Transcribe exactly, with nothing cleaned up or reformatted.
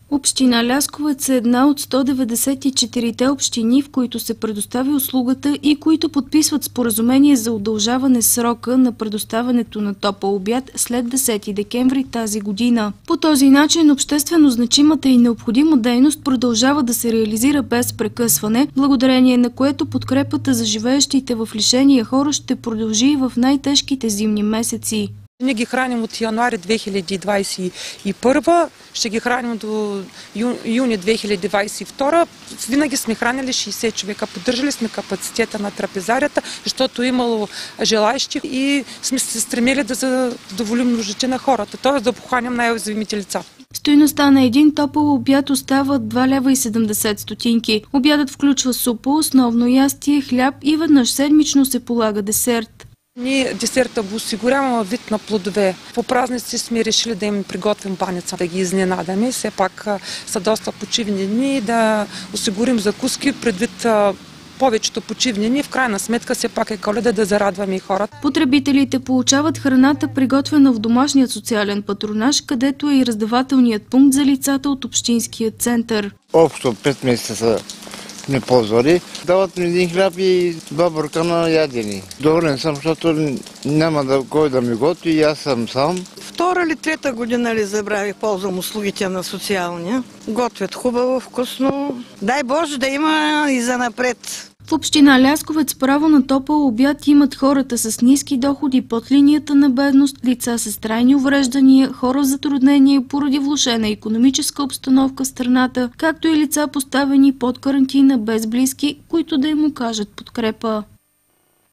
Община Лясковец е една от сто деветдесет и четирите общини, в които се предоставя услугата и които подписват споразумение за удължаване срока на предоставянето на топъл обяд след десети декември тази година. По този начин обществено значимата и необходима дейност продължава да се реализира без прекъсване, благодарение на което подкрепата за живеещите в лишения хора ще продължи и в най-тежките зимни месеци. Ние ги храним от януари две хиляди двадесет и първа, ще ги храним до ю, юни две хиляди двадесет и втора. Винаги сме хранили шейсет човека. Поддържали сме капацитета на трапезарията, защото е имало желаещи и сме се стремили да задоволим нуждите на хората, т.е. да похваним най-уязвимите лица. Стойността на един топъл обяд остава два лева и седемдесет стотинки. Обядът включва супа, основно ястие, хляб и веднъж седмично се полага десерт. Ние десерта го осигуряваме вид на плодове. По празници сме решили да им приготвим баница, да ги изненадаме. Все пак са доста почивни дни, да осигурим закуски предвид повечето почивни дни. В крайна сметка все пак е Коледа, да зарадваме и хората. Потребителите получават храната, приготвена в домашният социален патронаж, където е и раздавателният пункт за лицата от общинския център. Общо пет месеца не ползвали. Дават ми един хляб и два буркана ядени. Доволен съм, защото няма да кой да ми готви и аз съм сам. Втора или трета година ли забравих, ползвам услугите на социалния. Готвят хубаво, вкусно. Дай Боже да има и занапред. В община Лясковец право на топъл обяд имат хората с ниски доходи под линията на бедност, лица с трайни увреждания, хора в затруднение поради влошена икономическа обстановка в страната, както и лица поставени под карантина без близки, които да им окажат подкрепа.